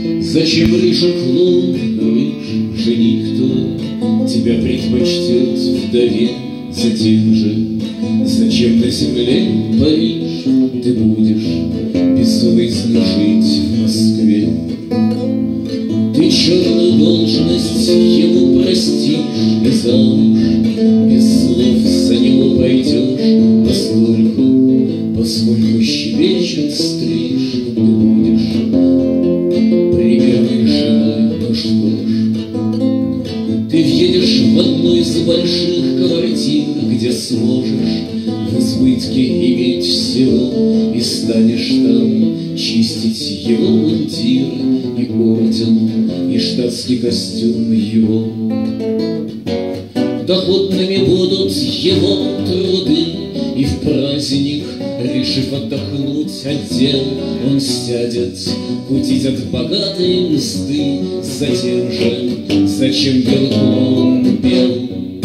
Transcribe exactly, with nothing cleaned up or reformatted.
Зачем рыжий клоун, рыж, жених твой тебя предпочтет вдове за тем же? Зачем на земле Париж ты будешь бессовестно жить в Москве? Ты черную должность ему простишь и замуж без слов за него пойдешь, поскольку, поскольку щебечет стриж, ты будешь примерной женой. Ну что ж, ты въедешь в одну из больших квартир, где сможешь в избытке иметь всего, и станешь там чистить его мундир и орден, и штатский костюм его. Доходными будут его труды, и в праздник, решив отдохнуть от дел, он сядет кутить от богатой мзды. Затем же, зачем белком он пел?